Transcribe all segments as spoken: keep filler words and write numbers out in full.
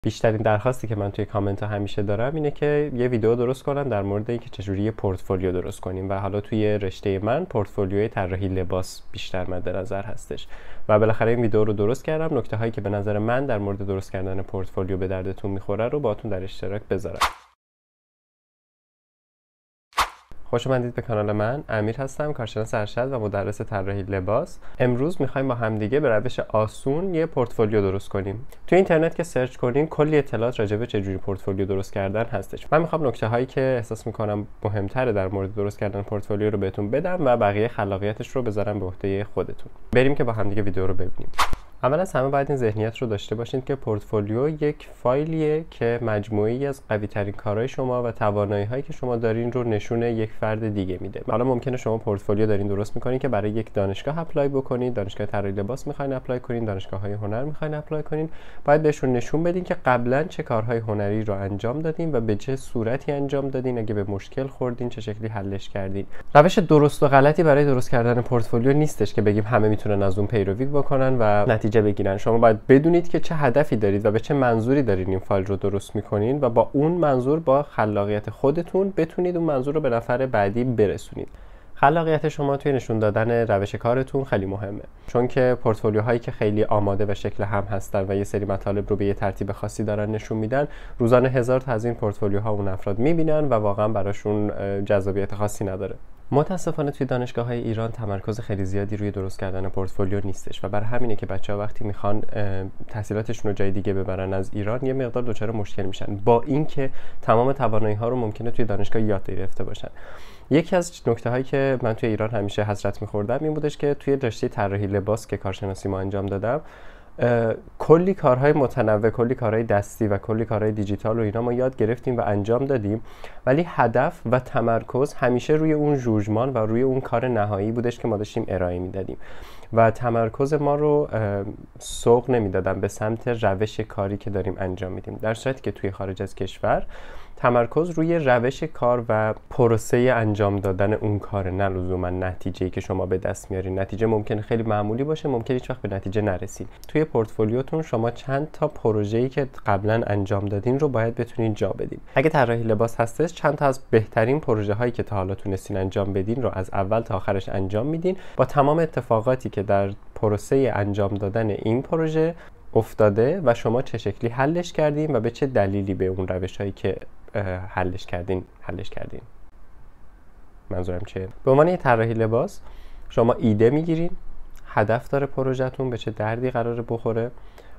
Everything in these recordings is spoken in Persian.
بیشترین درخواستی که من توی کامنت ها همیشه دارم اینه که یه ویدیو درست کنم در مورد اینکه چجوری یه پورتفولیو درست کنیم و حالا توی رشته من پورتفولیوی طراحی لباس بیشتر مد نظر هستش و بالاخره این ویدیو رو درست کردم. نکته هایی که به نظر من در مورد درست کردن پورتفولیو به دردتون میخوره رو باهاتون در اشتراک بذارم. خوش اومدید به کانال من. امیر هستم، کارشناس ارشد و مدرس طراحی لباس. امروز می‌خوایم با همدیگه به روش آسون یه پورتفولیو درست کنیم. تو اینترنت که سرچ کنین کلی اطلاعات راجع به چجوری پورتفولیو درست کردن هستش. من می‌خوام نکته‌هایی که احساس می‌کنم مهم‌تره در مورد درست کردن پورتفولیو رو بهتون بدم و بقیه خلاقیتش رو بذارم به عهده خودتون. بریم که با همدیگه ویدیو رو ببینیم. اول از همه باید این ذهنیت رو داشته باشید که پورتفولیو یک فایلیه که مجموعه‌ای از قوی‌ترین کارهای شما و توانایی‌هایی که شما دارین رو نشون یک فرد دیگه میده. حالا ممکنه شما پورتفولیو دارین درست می‌کنین که برای یک دانشگاه اپلای بکنید، دانشگاه طراحی لباس می‌خواین اپلای کنین، دانشگاه‌های هنر می‌خواین اپلای کنین، باید بهشون نشون بدین که قبلا چه کارهای هنری رو انجام دادین و به چه صورتی انجام دادین، اگه به مشکل خوردین چه شکلی حلش کردین. روش درست و غلطی برای درست کردن پورتفولیو نیستش که بگیم همه میتونن از اون پیروی بکنن و نتیجه بگیرن. شما باید بدونید که چه هدفی دارید و به چه منظوری دارید این فایل رو درست میکنین و با اون منظور با خلاقیت خودتون بتونید اون منظور رو به نفر بعدی برسونید. خلاقیت شما توی نشون دادن روش کارتون خیلی مهمه، چون که پورتفولیو هایی که خیلی آماده و شکل هم هستن و یه سری مطالب رو به یه ترتیب خاصی دارن نشون میدن، روزانه هزار تا از این پورتفولیو ها اون افراد میبینن و واقعا براشون جذابیت خاصی نداره. متاسفانه توی دانشگاه‌های ایران تمرکز خیلی زیادی روی درست کردن پورتفولیو نیستش و برای همینه که بچه‌ها وقتی میخوان تحصیلاتشون رو جای دیگه ببرن از ایران یه مقدار دچار مشکل میشن، با اینکه تمام توانایی‌ها رو ممکنه توی دانشگاه یاد گرفته باشن. یکی از نکته‌هایی که من توی ایران همیشه حسرت می‌خوردم این بودش که توی رشته طراحی لباس که کارشناسی ما انجام دادم، کلی کارهای متنوع، کلی کارهای دستی و کلی کارهای دیجیتال رو اینا ما یاد گرفتیم و انجام دادیم، ولی هدف و تمرکز همیشه روی اون ژوژمان و روی اون کار نهایی بودش که ما داشتیم ارائه میدادیم و تمرکز ما رو سوق نمیدادن به سمت روش کاری که داریم انجام میدیم، در صورتی که توی خارج از کشور تمرکز روی روش کار و پروسه انجام دادن اون کار، نه لزوما نتیجه‌ای که شما به دست میارین. نتیجه ممکنه خیلی معمولی باشه، ممکنه هیچ وقت به نتیجه نرسید. توی پورتفولیوتون شما چند تا پروژه‌ای که قبلا انجام دادین رو باید بتونین جا بدین. اگه طراحی لباس هستش، چند تا از بهترین پروژه‌هایی که تا حالا تونستین انجام بدین رو از اول تا آخرش انجام میدین، با تمام اتفاقاتی که در پروسه انجام دادن این پروژه افتاده و شما چه شکلی حلش کردین و به چه دلیلی به اون روش‌هایی که حلش کردین حلش کردین. منظورم چیه؟ به عنوان یه طراحی لباس شما ایده میگیرین، هدف داره پروژهتون، به چه دردی قراره بخوره،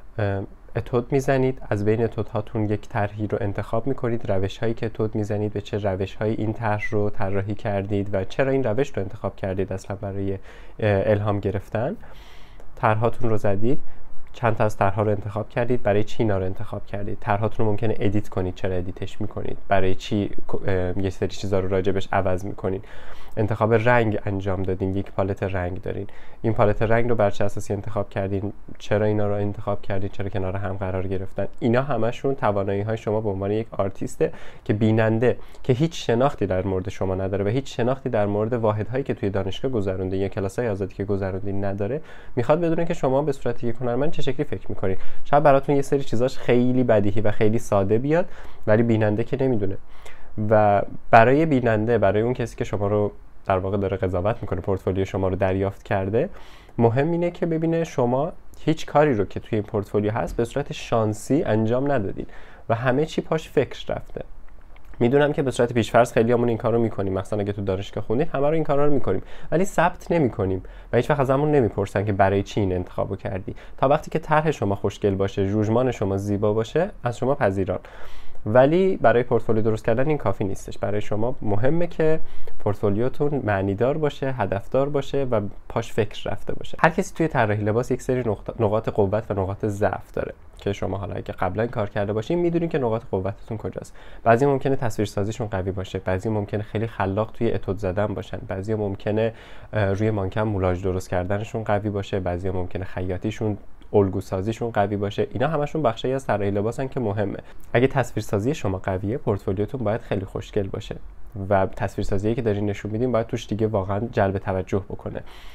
اتود میزنید، از بین اتودهاتون یک طرحی رو انتخاب میکنید، روش‌هایی که اتود میزنید به چه روش‌هایی این طرح رو طراحی کردید و چرا این روش رو انتخاب کردید اصلا برای الهام گرفتن. طرحاتون رو زدید، چند تا از طرح‌ها رو انتخاب کردید، برای چی اینا رو انتخاب کردید، طرحاتون رو ممکنه ادیت کنید، چرا ادیتش میکنید، برای چی یه سری چیزا رو راجبش عوض میکنید، انتخاب رنگ انجام دادین، یک پالت رنگ دارین، این پالت رنگ رو بر چه اساسی انتخاب کردین، چرا اینا رو انتخاب کردین، چرا کنار هم قرار گرفتن. اینا همشون توانایی‌های شما به عنوان یک آرتیسته که بیننده که هیچ شناختی در مورد شما نداره و هیچ شناختی در مورد واحدهایی که توی دانشگاه گذروندین یا کلاس‌های آزادی که گذروندین نداره، میخواد بدونه که شما به صورت یک هنرمند چه شکلی فکر می‌کنید. شاید براتون یه سری چیزاش خیلی بدیهی و خیلی ساده بیاد، ولی بیننده که نمیدونه. و برای بیننده، برای اون کسی که شما رو در واقع داره قضاوت میکنه، پورتفولیو شما رو دریافت کرده، مهم اینه که ببینه شما هیچ کاری رو که توی این پورتفولیو هست به صورت شانسی انجام ندادین و همه چی پاش فکر رفته. میدونم که به صورت پیش‌فرض خیلیامون این کارو میکنیم، مثلا اگه تو دانشگاه خوندین همه رو این کارا رو میکنیم، ولی ثبت نمیکنیم و هیچ وقت ازمون نمیپرسن که برای چی این انتخابو کردی. تا وقتی که طرح شما خوشگل باشه، ژوژمان شما زیبا باشه، از شما پذیران. ولی برای پورتفولیو درست کردن این کافی نیستش. برای شما مهمه که پورتفولیوتون معنیدار باشه، هدفدار باشه و پاش فکر رفته باشه. هر کسی توی طراحی لباس یک سری نقاط قوت و نقاط ضعف داره که شما حالا اگه قبلا کار کرده باشین میدونین که نقاط قوتتون کجاست. بعضی ممکنه تصویرسازیشون قوی باشه، بعضی ممکنه خیلی خلاق توی اتود زدن باشن، بعضی ممکنه روی مانکن مولاژ درست کردنشون قوی باشه، بعضی ممکنه خیاطیشون الگو سازیشون قوی باشه. اینا همشون بخشی از طراحی لباسن که مهمه. اگه تصویرسازی شما قویه، پورتفولیوتون باید خیلی خوشگل باشه و تصویرسازی که دارین نشون میدین باید توش دیگه واقعا جلب توجه بکنه.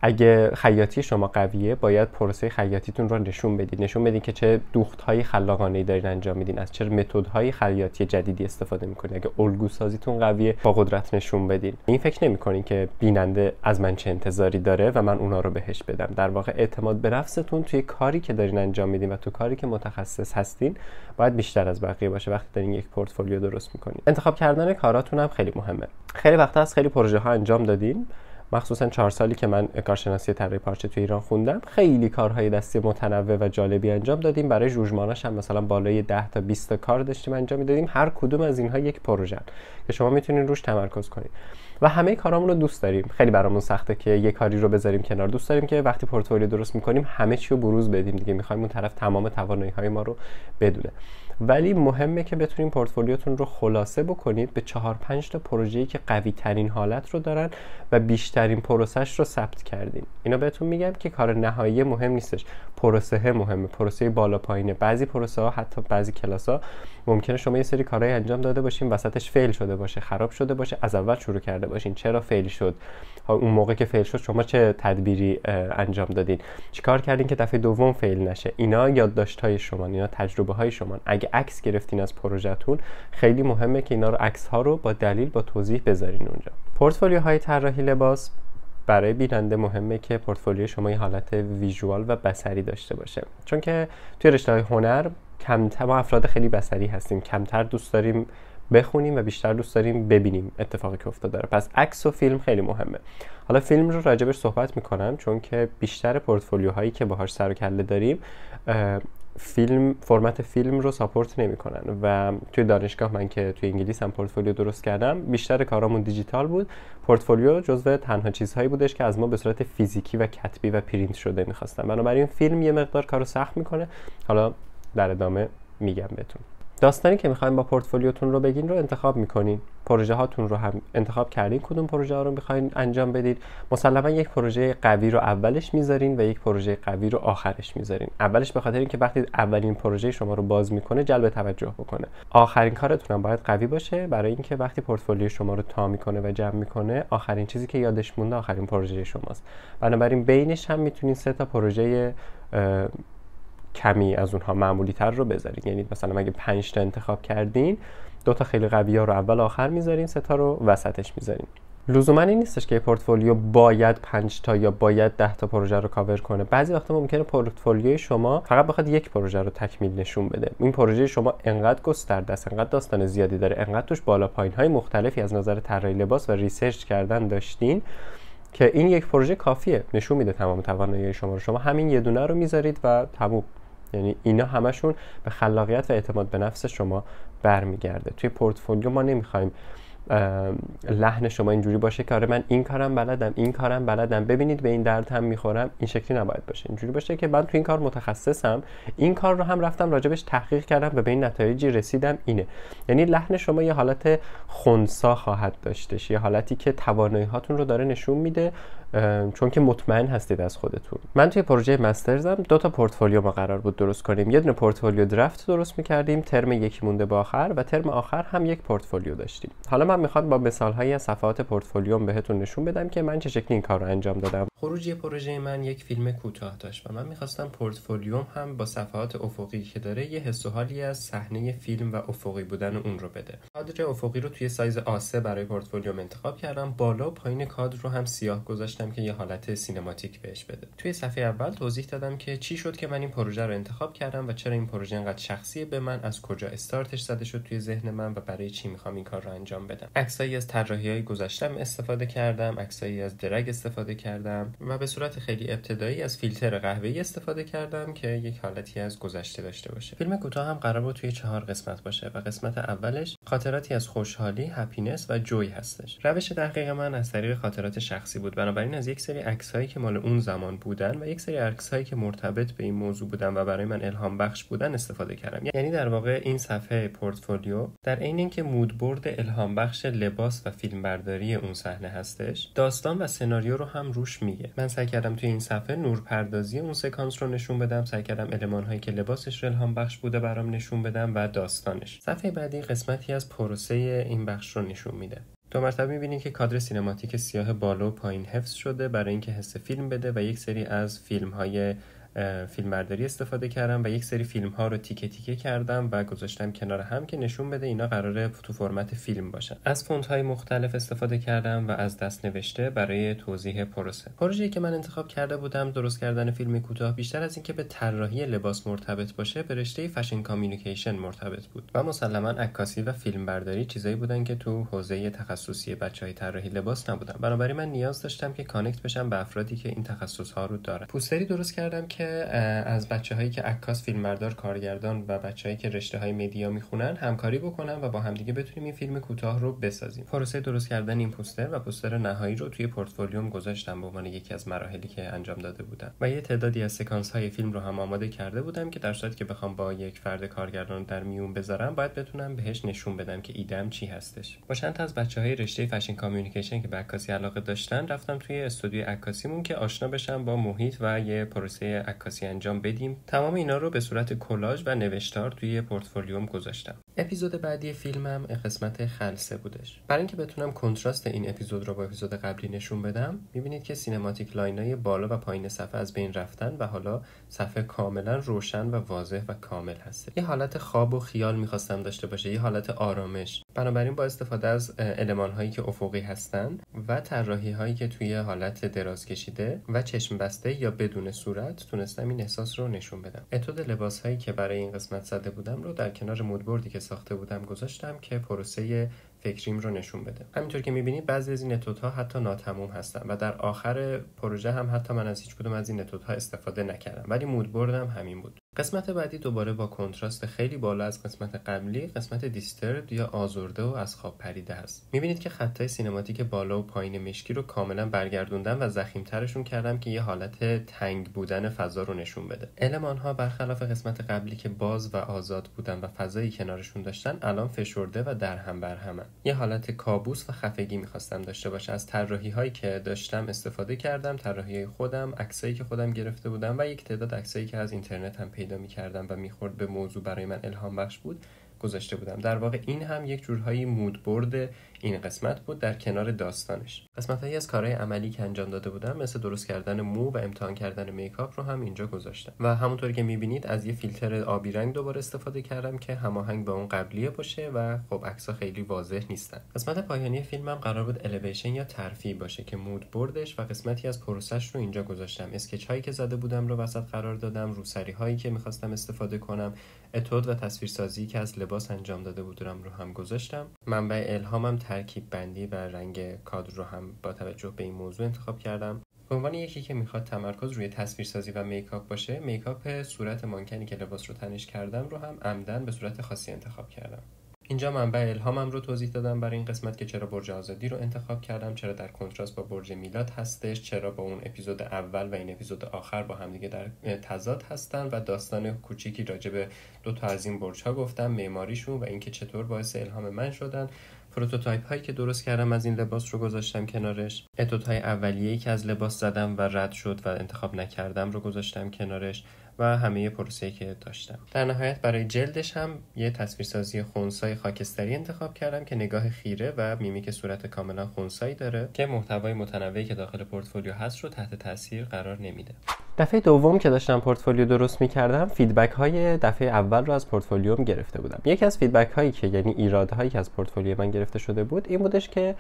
اگه خیاطی شما قویه، باید پروسه خیاطیتون رو نشون بدید، نشون بدید که چه دوخت‌های خلاقانه‌ای دارین انجام میدین، از چه متدهای خیاطی جدیدی استفاده میکنید. اگه الگو سازیتون قویه، با قدرت نشون بدین. این فکر نمی‌کنین که بیننده از من چه انتظاری داره و من اونا رو بهش بدم. در واقع اعتماد به نفستون توی کاری که دارین انجام میدین و تو کاری که متخصص هستین باید بیشتر از بقیه باشه وقتی دارین یک پورتفولیو درست میکنین. انتخاب کردن کاراتون هم خیلی مهمه. خیلی وقتا از خیلی پروژه ها انجام دادین، مخصوصا چهار سالی که من کارشناسی طراحی پارچه تو ایران خوندم، خیلی کارهای دستی متنوع و جالبی انجام دادیم. برای جوجماناش هم مثلا بالای ده تا بیست تا کار داشتیم انجام میدادیم. هر کدوم از اینها یک پروژه که شما میتونین روش تمرکز کنید و همه کارامون رو دوست داریم. خیلی برامون سخته که یه کاری رو بذاریم کنار. دوست داریم که وقتی پورتفولیو درست میکنیم همه چی رو بروز بدیم دیگه. میخوایم اون طرف تمام توانایی‌های ما رو بدونه. ولی مهمه که بتونین پورتفولیوتون رو خلاصه بکنید به چهار پنج تا پروژه‌ای که قوی ترین حالت رو دارن و بیشترین پروسش رو ثبت کردین. اینا بهتون میگم که کار نهایی مهم نیستش، پروسه مهمه، پروسه بالا پایینه. بعضی پروسه ها، حتی بعضی کلاس ها ممکنه شما یه سری کارهای انجام داده باشین، وسطش فیل شده باشه، خراب شده باشه، از اول شروع کرده باشین. چرا فیل شد؟ اون موقع که فیل شد شما چه تدبیری انجام دادین؟ چیکار کردین که دفعه دوم فیل نشه؟ اینا یادداشت‌های شما، اینا تجربه‌های شما. اگه عکس گرفتین از پروژه‌تون، خیلی مهمه که اینا رو، عکس‌ها رو با دلیل، با توضیح بذارین اونجا. پورتفولیوهای طراحی لباس برای بیننده مهمه که پورتفولیو شما یه حالت ویژوال و بصری داشته باشه، چون که توی رشته‌های هنر کمتر ما افراد خیلی بصری هستیم، کمتر دوست داریم بخونیم و بیشتر دوست داریم ببینیم اتفاقی که افتاده داره. پس عکس و فیلم خیلی مهمه. حالا فیلم رو راجبش صحبت میکنم چون که بیشتر پورتفولیوهایی که باهاش سر و کله داریم فیلم، فرمت فیلم رو ساپورت نمیکنن و توی دانشگاه من که توی انگلیس هم پورتفولیو درست کردم، بیشتر کارامون دیجیتال بود. پورتفولیو جزو تنها چیزهایی بودش که از ما به صورت فیزیکی و کتبی و پرینت شده میخواستن. بنابراین فیلم یه مقدار کارو سخت میکنه. حالا در ادامه میگم بهتون. داستانی که میخواین با پورتفولیوتون رو بگین رو انتخاب میکنین. پروژه هاتون رو هم انتخاب کردین، کدوم پروژه ها رو میخواین انجام بدید. مسلما یک پروژه قوی رو اولش میذارین و یک پروژه قوی رو آخرش میذارین. اولش به خاطر اینکه وقتی اولین پروژه شما رو باز میکنه جلب توجه بکنه. آخرین کارتون هم باید قوی باشه برای اینکه وقتی پورتفولیو شما رو تا میکنه و جمع میکنه، آخرین چیزی که یادش مونده آخرین پروژه شماست. بنابراین بینش هم میتونین سه تا پروژه کمی از اونها معمولی تر رو بذارین. یعنی مثلا اگه پنج تا انتخاب کردین، دو تا خیلی قوی ها رو اول آخر میذارین، سه تا رو وسطش میذارین. لزوما این نیستش که پورتفولیو باید پنج تا یا باید ده تا پروژه رو کاور کنه. بعضی وقتا ممکنه پورتفولیوی شما فقط بخواد یک پروژه رو تکمیل نشون بده. این پروژه شما انقدر گسترده است، انقدر داستان زیادی داره، انقدر توش بالا پایین های مختلفی از نظر طراحی لباس و ریسرچ کردن داشتین که این یک پروژه کافیه، نشون میده تمام توانایی شما رو. شما همین یه دونه رو میذارید و تموم. یعنی اینا همشون به خلاقیت و اعتماد به نفس شما برمیگرده. توی پورتفولیو ما نمیخوایم لحن شما اینجوری باشه که آره من این کارم بلدم، این کارم بلدم، ببینید به این درد هم میخورم. این شکلی نباید باشه. اینجوری باشه که من تو این کار متخصصم، این کار رو هم رفتم راجبش تحقیق کردم و به این نتایجی رسیدم. اینه. یعنی لحن شما یه حالت خنثی خواهد داشتش، یه حالتی که توانایی هاتون رو داره نشون میده، چون که مطمئن هستید از خودتون. من توی پروژه مسترزم دو تا پورتفولیو ما قرار بود درست کنیم. یه دونه پورتفولیو درفت درست می‌کردیم، ترم یکی مونده به آخر و ترم آخر هم یک پورتفولیو داشتیم. حالا من می‌خوام با مثال‌های از صفحات پورتفولیوم بهتون نشون بدم که من چه شکلی این کار رو انجام دادم. خروجی پروژه من یک فیلم کوتاه داشت و من می‌خواستم پورتفولیوم هم با صفحات افقی که داره یه حس و حالی از صحنه فیلم و افقی بودن اون رو بده. کادر افقی رو توی سایز آ سه برای پورتفولیوم انتخاب کردم. بالا و پایین کادر رو هم سیاه گذاشتم که یه حالت سینماتیک بهش بده. توی صفحه اول توضیح دادم که چی شد که من این پروژه رو انتخاب کردم و چرا این پروژه انقدر شخصیه به من، از کجا استارتش زده شد توی ذهن من و برای چی میخوام این کار رو انجام بدم. عکسایی از طراحی‌های گذشته‌ام استفاده کردم، عکسایی از درگ استفاده کردم و به صورت خیلی ابتدایی از فیلتر قهوه‌ای استفاده کردم که یک حالتی از گذشته داشته باشه. فیلم کوتاه هم قرار بود توی چهار قسمت باشه و قسمت اولش خاطراتی از خوشحالی، هپینس و جوی هستش. روش تحقیق من از طریق خاطرات شخصی بود. بنابراین از یک سری عکسایی که مال اون زمان بودن و یک سری عکسایی که مرتبط به این موضوع بودن و برای من الهام بخش بودن استفاده کردم. یعنی در واقع این صفحه پورتفولیو در عین اینکه مودبورد الهام بخش لباس و فیلمبرداری اون صحنه هستش، داستان و سناریو رو هم روش میگه. من سعی کردم توی این صفحه نورپردازی اون سکانس رو نشون بدم، سعی کردم المان‌هایی که لباسش الهام بخش بوده برام نشون بدم و داستانش. صفحه بعدی قسمتی از پروسه این بخش رو نشون میده. دو مرتبه می‌بینید که کادر سینماتیک سیاه بالا و پایین حفظ شده برای اینکه حس فیلم بده و یک سری از فیلم‌های فیلمبرداری استفاده کردم و یک سری فیلم ها رو تیکه تیکه کردم و گذاشتم کنار هم که نشون بده اینا قراره تو فرمت فیلم باشن. از فونت های مختلف استفاده کردم و از دست نوشته برای توضیح پروسه. پروژه‌ای که من انتخاب کرده بودم درست کردن فیلم کوتاه بیشتر از اینکه به طراحی لباس مرتبط باشه به رشته فشن کامیونیکیشن مرتبط بود و مسلماً عکاسی و فیلمبرداری چیزایی بودن که تو حوزه تخصصی بچهای طراحی لباس نبودن. بنابراین من نیاز داشتم که کانکت بشم به افرادی که این تخصص ها رو دارن. پوستری درست کردم که از بچه‌هایی که عکاس، فیلمبردار، کارگردان و بچه‌هایی که رشته‌های مدیا میخونن همکاری بکنن و با همدیگه بتونیم این فیلم کوتاه رو بسازیم. پروسه درست کردن این پوستر و پوستر نهایی رو توی پورتفولیوم گذاشتم به عنوان یکی از مراحلی که انجام داده بودم و یه تعدادی از سکانس‌های فیلم رو هم آماده کرده بودم که در صورتی که بخوام با یک فرد کارگردان در میون بذارم باید بتونم بهش نشون بدم که ایدم چی هستش. با چند تا از بچه‌های رشته فشن کامیونیکیشن که به عکاسی علاقه داشتن رفتم توی استودیوی عکاسیمون که آشنا بشم با محیط و یه پروسه عکاسی انجام بدیم. تمام اینا رو به صورت کلاژ و نوشتار توی پورتفولیوم گذاشتم. اپیزود بعدی فیلمم قسمت خلسه بودش. برای اینکه بتونم کنتراست این اپیزود رو با اپیزود قبلی نشون بدم، می‌بینید که سینماتیک لاینای بالا و پایین صفحه از بین رفتن و حالا صفحه کاملا روشن و واضح و کامل هست. یه حالت خواب و خیال می‌خواستم داشته باشه، یه حالت آرامش. بنابراین با استفاده از المان‌هایی که افقی هستن و طراحی‌هایی که توی حالت دراز کشیده و چشم بسته یا بدون صورت تونستم این احساس رو نشون بدم. اتود لباس‌هایی که برای این قسمت زده بودم رو در کنار مودبوردی که ساخته بودم گذاشتم که پروسه فکریم رو نشون بده. همینطور که می‌بینید بعضی از این اتودها حتی ناتمام هستن و در آخر پروژه هم حتی من از هیچ کدوم از این اتودها استفاده نکردم، ولی مودبوردم همین بود. قسمت بعدی دوباره با کنتراست خیلی بالا از قسمت قبلی، قسمت دیستربد یا آزرده و از خواب پریده هست. می‌بینید که خطای سینماتیک بالا و پایین مشکی رو کاملا برگردوندم و ضخیم‌ترشون کردم که یه حالت تنگ بودن فضا رو نشون بده. المان‌ها برخلاف قسمت قبلی که باز و آزاد بودن و فضایی کنارشون داشتن، الان فشرده و درهم برهمن. یه حالت کابوس و خفگی می‌خواستم داشته باشه. از طراحی‌هایی که داشتم استفاده کردم، طراحی‌های خودم، عکسایی که خودم گرفته بودم و یک تعداد عکسایی که از اینترنت هم پیدا می‌کردم و می‌خورد به موضوع برای من الهام بخش بود گذاشته بودم. در واقع این هم یک جورهایی مودبورد این قسمت بود در کنار داستانش. قسمت‌هایی از کارهای عملی که انجام داده بودم مثل درست کردن مو و امتحان کردن میکاپ رو هم اینجا گذاشتم و همونطوری که می‌بینید از یه فیلتر آبی رنگ دوباره استفاده کردم که هماهنگ با اون قبلیه باشه و خب عکس‌ها خیلی واضح نیستن. قسمت پایانی فیلمم قرار بود الیویشن یا ترفیع باشه که مودبوردش و قسمتی از پروسش رو اینجا گذاشتم. اسکچ هایی که زده بودم رو وسط قرار دادم، روسری هایی که می‌خواستم استفاده کنم، اتود و تصویرسازی که از لباس انجام داده بودم رو هم گذاشتم. منبع الهامم ترکیب بندی و رنگ کادر رو هم با توجه به این موضوع انتخاب کردم. به عنوان یکی که میخواد تمرکز روی تصویرسازی و میکاپ باشه، میکاپ صورت مانکنی که لباس رو تنش کردم رو هم عمدن به صورت خاصی انتخاب کردم. اینجا منبع الهامم رو توضیح دادم برای این قسمت که چرا برج آزادی رو انتخاب کردم، چرا در کنتراست با برج میلاد هستش، چرا با اون اپیزود اول و این اپیزود آخر با هم دیگه در تضاد هستن و داستان کوچیکی راجع به دو تا از این برج ها گفتم، معماریشون و اینکه چطور باعث الهام من شدن. پروتوتایپ هایی که درست کردم از این لباس رو گذاشتم کنارش. اتودهای اولیه‌ای که از لباس زدم و رد شد و انتخاب نکردم رو گذاشتم کنارش و همه پروسه‌ای که داشتم. در نهایت برای جلدش هم یه تصویرسازی خنثی خاکستری انتخاب کردم که نگاه خیره و میمیک صورت کاملا خنثی داره که محتوای متنوعی که داخل پورتفولیو هست رو تحت تاثیر قرار نمیده. دفعه دوم که داشتم پورتفولیو درست می‌کردم، فیدبک های دفعه اول رو از پورتفولیوم گرفته بودم. یکی از فیدبک هایی که یعنی ایرادهایی که از پورتفولیو من گرفته شده بود این بودش که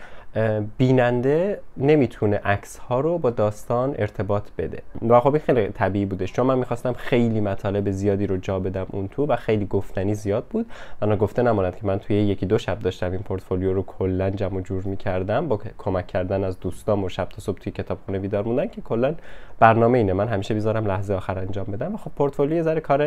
بیننده نمیتونه عکس ها رو با داستان ارتباط بده. و خب این خیلی طبیعی بودش چون من می‌خواستم خیلی مطالب زیادی رو جا بدم اون تو و خیلی گفتنی زیاد بود. انا گفته نماند که من توی یکی دو شب داشتم این پورتفولیو رو کلا جمع و جور می‌کردم با کمک کردن از دوستام و شب تا صبح توی کتابخونه بیدار موندن که کلا برنامه اینه من همیشه بیزارم لحظه آخر انجام بدم. و خب پورتفولیو ذره کار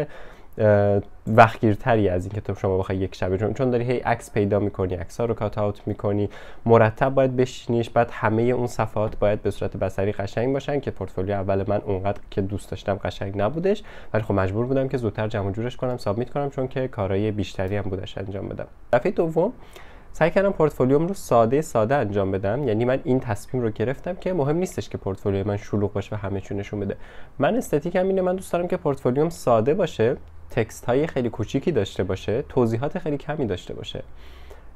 وقتگیرتری از این که تو شما بخوای یک شبه چون چون داری هی عکس پیدا می‌کنی، عکس‌ها رو کات اوت می‌کنی، مرتب باید بشینیش، بعد همه اون صفحات باید به صورت بصری قشنگ باشن که پورتفولیو اول من اونقدر که دوست داشتم قشنگ نبودش، ولی خب مجبور بودم که زودتر جمع جورش کنم، سابمیت کنم چون که کارهای بیشتری هم بودش انجام بدم. دفعه دوم سعی کردم پورتفولیوم رو ساده ساده انجام بدم. یعنی من این تصمیم رو گرفتم که مهم نیستش که پورتفولیو من شلوغ باشه و همه چی نشون بده. من استاتیکم اینه، من دوست دارم که پورتفولیوم ساده باشه، تکست های خیلی کوچیکی داشته باشه، توضیحات خیلی کمی داشته باشه.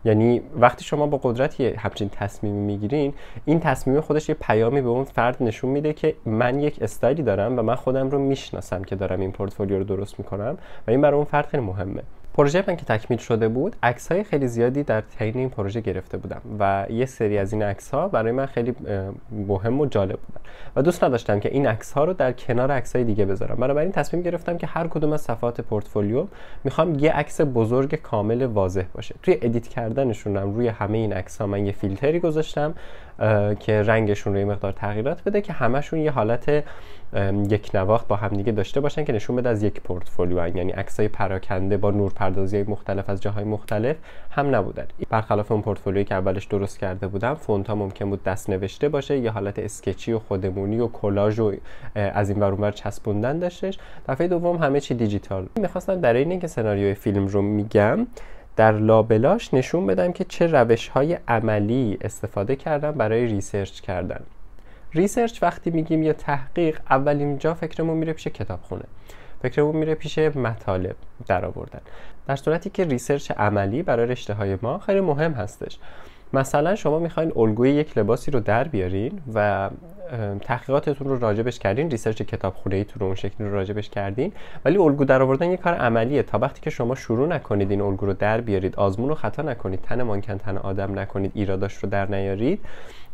یعنی وقتی شما با قدرتی همچین تصمیمی میگیرین، این تصمیم خودش یه پیامی به اون فرد نشون میده که من یک استایلی دارم و من خودم رو میشناسم که دارم این پورتفولیو رو درست میکنم و این برای اون فرد خیلی مهمه. پروژه من که تکمیل شده بود، عکس‌های خیلی زیادی در طی این پروژه گرفته بودم و یه سری از این عکس‌ها برای من خیلی مهم و جالب بودن و دوست نداشتم که این عکس‌ها رو در کنار عکس‌های دیگه بذارم. بنابراین تصمیم گرفتم که هر کدوم از صفحات پورتفولیو میخوام یه عکس بزرگ کامل واضح باشه. توی ادیت کردنشون هم روی همه این عکس‌ها من یه فیلتری گذاشتم که رنگشون رو یه مقدار تغییرات بده که همشون یه حالت یک نواخت با هم دیگه داشته باشن که نشون بده از یک پورتفولیو هن. یعنی عکسای پراکنده با نورپردازی مختلف از جاهای مختلف هم نبودن. برخلاف اون پورتفولیویی که اولش درست کرده بودم، فونت‌ها ممکن بود دست نوشته باشه، یه حالت اسکچی و خودمونی و کلاژ و از این ور اون ور چسبوندن داشتش. دفعه دوم همه چی دیجیتال. می‌خواستم در این که سناریوی فیلم رو میگم در لابلاش نشون بدم که چه روش‌های عملی استفاده کردم برای ریسرچ کردن. ریسرچ وقتی میگیم یا تحقیق، اولین جا فکرمون میره پیش کتابخونه، فکرمون میره پیش مطالب در آوردن، در صورتی که ریسرچ عملی برای رشته های ما خیلی مهم هستش. مثلا شما میخواین الگوی یک لباسی رو در بیارین و تحقیقاتتون رو راجبش کردین، ریسرچ کتابخونه‌ایتون رو اون شکلی رو راجبش کردین، ولی الگو در آوردن یه کار عملیه. تا وقتی که شما شروع نکنید این الگو رو در بیارید، آزمون رو خطا نکنید، تن مانکن تن آدم نکنید، ایراداش رو در نیارید،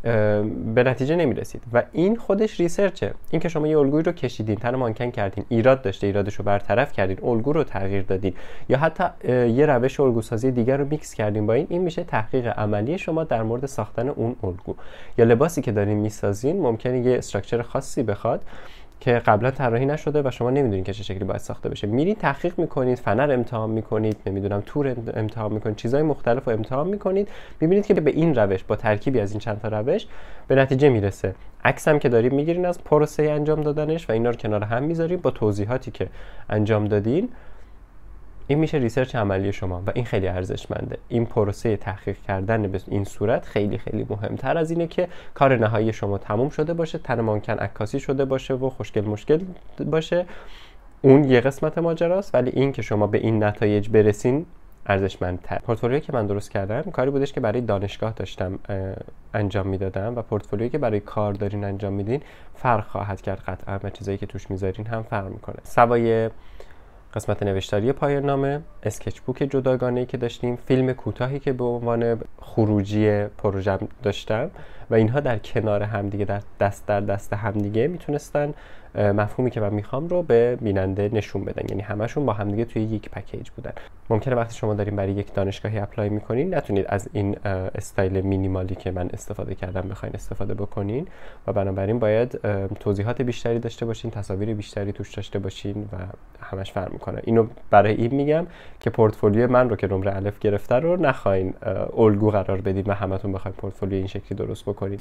به نتیجه نمیرسید و این خودش ریسرچه. این که شما یه الگویی رو کشیدین، تن مانکن کردین، ایراد داشته، ایرادش رو برطرف کردین، الگو رو تغییر دادین یا حتی یه روش الگو سازی دیگر رو میکس کردین با این، این میشه تحقیق عملی شما در مورد ساختن اون الگو. یا لباسی که دارین میسازین ممکنه یه استراکچر خاصی بخواد که قبلا طراحی نشده و شما نمیدونید که چه شکلی باید ساخته بشه. میرید تحقیق میکنید، فنر امتحان میکنید، نمیدونم تور امتحان میکنید، چیزهای مختلف رو امتحان میکنید، میبینید که به این روش با ترکیبی از این چند تا روش به نتیجه میرسه. عکس هم که دارید میگیرین از پروسه انجام دادنش و اینا رو کنار هم میذارید با توضیحاتی که انجام دادین. این میشه ریسرچ عملی شما و این خیلی ارزشمنده. این پروسه تحقیق کردن به این صورت خیلی خیلی مهمتر از اینه که کار نهایی شما تموم شده باشه، تن مانکن عکاسی شده باشه و خوشگل مشکل باشه. اون یه قسمت ماجراست، ولی این که شما به این نتایج برسین ارزشمندتر. پورتفولیویی که من درست کردم کاری بودش که برای دانشگاه داشتم انجام میدادم و پورتفولیویی که برای کار دارین انجام میدین فرق خواهد کرد قطعا و چیزایی که توش میذارین هم فرق میکنه. سوای قسمت نوشتاری پایان نامه، اسکچ بوک جداگانه‌ای که داشتیم، فیلم کوتاهی که به عنوان خروجی پروژه داشتم و اینها در کنار همدیگه در دست در دست همدیگه میتونستن مفهومی که من میخوام رو به بیننده نشون بدن. یعنی همشون با همدیگه توی یک پکیج بودن. ممکنه وقتی شما دارین برای یک دانشگاهی اپلای میکنین نتونید از این استایل مینیمالی که من استفاده کردم بخواین استفاده بکنین و بنابراین باید توضیحات بیشتری داشته باشین، تصاویر بیشتری توش داشته باشین و همش فرق میکنه. اینو برای این میگم که پورتفولیو من رو که نمره الف گرفته رو نخواین الگو قرار بدین و همتون بخواید پورتفولیو این شکلی درست بکنید.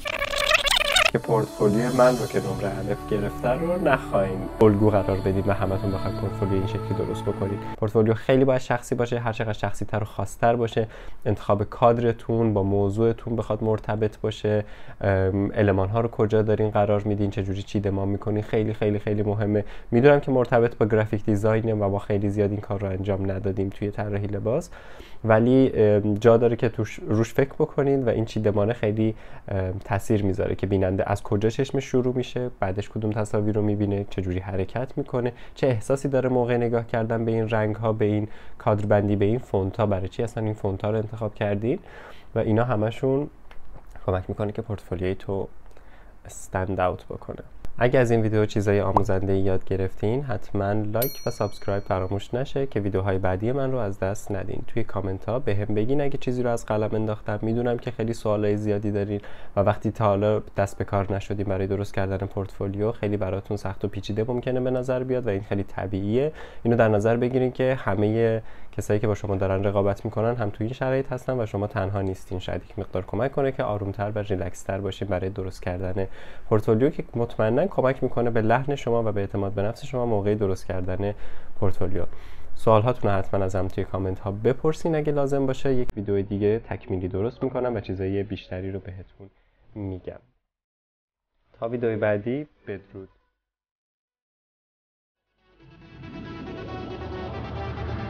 که پورتفولیو من رو که نمره الف گرفته رو نخواین الگو قرار بدید و همتون بخواید پورتفولیو این شکلی درست بکنید. پورتفولیو خیلی باید شخصی باشه، هر چقدر شخصی تر و خاص‌تر باشه، انتخاب کادرتون با موضوعتون بخواد مرتبط باشه، المان ها رو کجا دارین قرار میدین، چه جوری چیدمان میکنین، خیلی خیلی خیلی مهمه. میدونم که مرتبط با گرافیک دیزاینه و ما خیلی زیاد این کار رو انجام ندادیم توی طراحی لباس، ولی جا داره که توش روش فکر بکنید و این چیدمانه خیلی تاثیر میذاره که بیننده از کجا چشمش شروع میشه، بعدش کدوم تصاویر رو میبینه، چه جوری حرکت میکنه، چه احساسی داره موقع نگاه کردن به این رنگ ها، به این کادر بندی، به این فونت ها، برای چی اصلا این فونت ها رو انتخاب کردین و اینا همشون کمک میکنه که پورتفولیوی تو استند اوت بکنه. اگه از این ویدیو چیزای آموزنده یاد گرفتین حتما لایک و سابسکرایب فراموش نشه که ویدیوهای بعدی من رو از دست ندین. توی کامنت ها بهم بگین اگه چیزی رو از قلم انداختم. میدونم که خیلی سوالای زیادی دارین و وقتی تا حالا دست به کار نشدین برای درست کردن پورتفولیو خیلی براتون سخت و پیچیده ممکنه به نظر بیاد و این خیلی طبیعیه. اینو در نظر بگیرین که همه کسایی که با شما دارن رقابت میکنن هم توی این شرایط هستن و شما تنها نیستین. شاید یک مقدار کمک کنه که آرومتر و ریلکس تر باشین برای درست کردن پورتفولیو که مطمئنا کمک میکنه به لحن شما و به اعتماد به نفس شما موقع درست کردن پورتفولیو. سوال هاتون رو حتما ازم توی کامنت ها بپرسین اگه لازم باشه. یک ویدیو دیگه تکمیلی درست میکنم و چیزای بیشتری رو بهتون میگم. تا ویدیوی بعدی، بدرود.